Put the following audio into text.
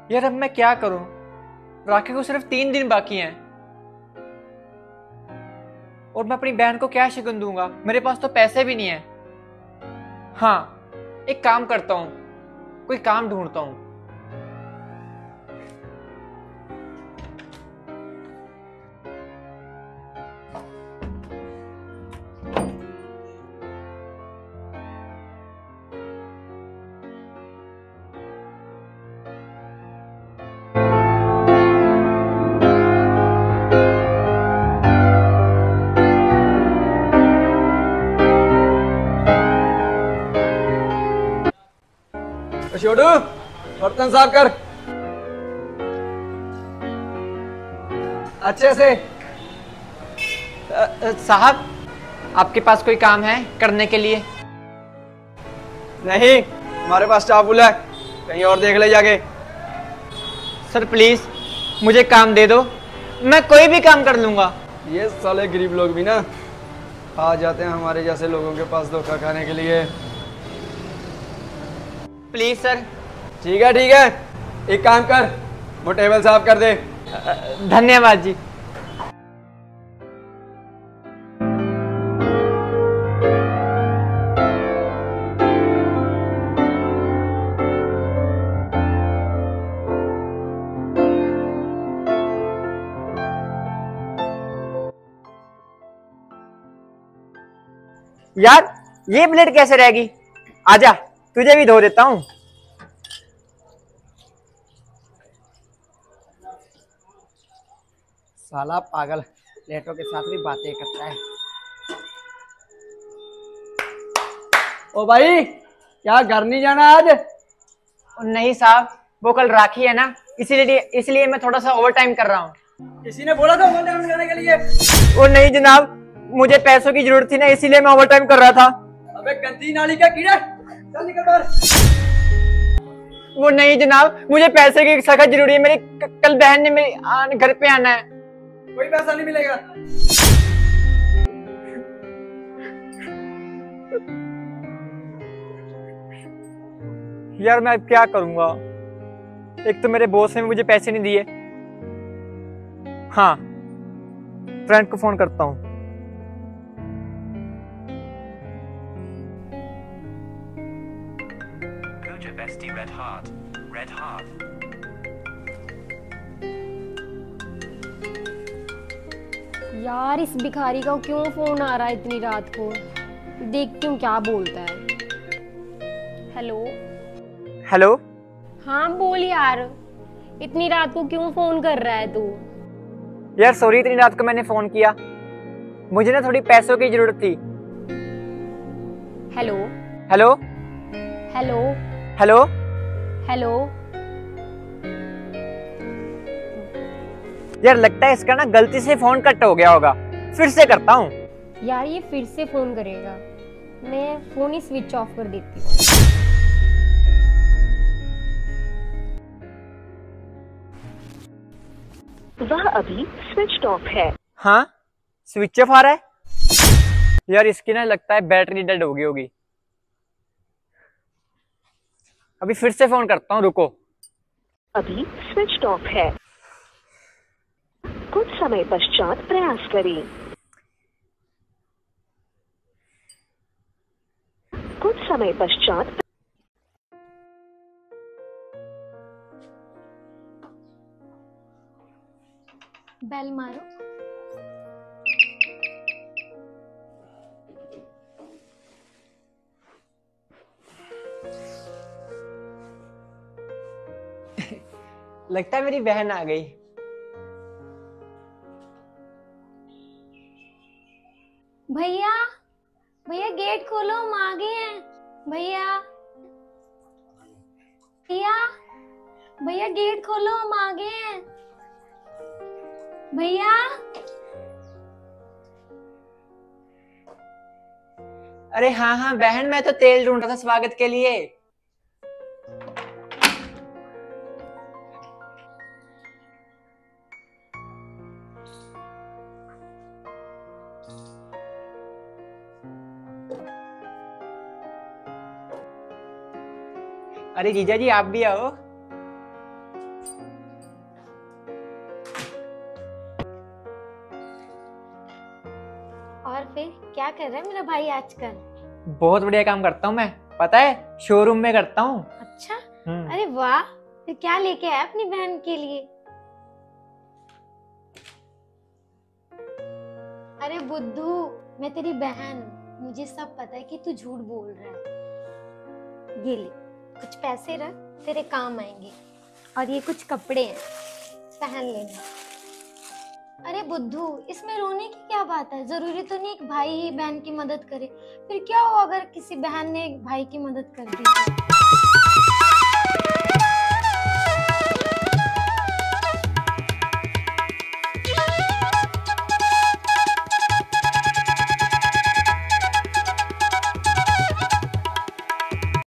यार अब मैं क्या करूं? राखी को सिर्फ 3 दिन बाकी हैं और मैं अपनी बहन को क्या शिकन दूंगा? मेरे पास तो पैसे भी नहीं है। हाँ, एक काम करता हूं, कोई काम ढूंढता हूं। छोटू, बर्तन साफ कर अच्छे से। साहब, आपके पास कोई काम है करने के लिए? नहीं, हमारे पास स्टाफ है, कहीं और देख ले जाके। सर प्लीज मुझे काम दे दो, मैं कोई भी काम कर लूंगा। ये साले गरीब लोग भी ना आ जाते हैं हमारे जैसे लोगों के पास धोखा खाने के लिए। Please sir. ठीक है, एक काम कर, वो टेबल साफ कर दे। धन्यवाद जी। यार ये प्लेट कैसे रहेगी? आजा, तुझे भी धो देता हूं। साला पागल प्लेटों के साथ भी बातें करता है। ओ भाई, क्या घर नहीं जाना आज? नहीं साहब, वो कल राखी है ना, इसलिए मैं थोड़ा सा ओवर टाइम कर रहा हूँ। किसी ने बोला था ओवर टाइम करने के लिए? वो नहीं जनाब, मुझे पैसों की जरूरत थी ना, इसीलिए मैं ओवर टाइम कर रहा था। अबे गंदी नाली का कीड़ा, चल निकल बाहर। वो नहीं जनाब, मुझे पैसे की सख्त जरूरी है। मेरी कल बहन ने मेरे घर पे आना है। कोई पैसा नहीं मिलेगा। यार मैं अब क्या करूंगा? एक तो मेरे बॉस ने मुझे पैसे नहीं दिए। हाँ, फ्रेंड को फोन करता हूँ। यार इस भिखारी का क्यों फोन आ रहा है इतनी रात को? देखती हूँ क्या बोलता है। हेलो। हेलो। हाँ बोल यार, इतनी रात को क्यों फोन कर रहा है तू? यार सॉरी, इतनी रात को मैंने फोन किया, मुझे ना थोड़ी पैसों की जरूरत थी। Hello hello hello hello hello. यार लगता है इसका ना गलती से फोन कट हो गया होगा, फिर से करता हूँ। यार ये फिर से फोन करेगा, मैं फोन ही स्विच ऑफ कर देती हूँ। वह अभी स्विच ऑफ है। हाँ, स्विच ऑफ आ रहा है। यार इसकी ना लगता है बैटरी डेड हो गई होगी। अभी फिर से फोन करता हूँ, रुको। अभी स्विच ऑफ है, कुछ समय पश्चात प्रयास करें। कुछ समय पश्चात बेल मारो। लगता है मेरी बहन आ गई। भैया भैया गेट खोलो, हम आ गए हैं। भैया भैया भैया गेट खोलो, हम आ गए हैं। भैया अरे हाँ हाँ बहन, मैं तो तेल ढूंढ रहा था स्वागत के लिए। अरे जीजा जी आप भी आओ। कर रहा है मेरा भाई आजकल? बहुत बढ़िया काम करता हूँ मैं, पता है, शोरूम में करता हूँ। अच्छा, अरे वाह, फिर क्या लेके आया अपनी बहन के लिए? अरे बुद्धू, मैं तेरी बहन हूँ, मुझे सब पता है कि तू झूठ बोल रहा है। ये ले, कुछ पैसे रख, तेरे काम आएंगे। और ये कुछ कपड़े हैं, पहन लेना। अरे बुद्धू, इसमें रोने की क्या बात है? जरूरी तो नहीं एक भाई ही बहन की मदद करे। फिर क्या हो अगर किसी बहन ने एक भाई की मदद कर दी तो?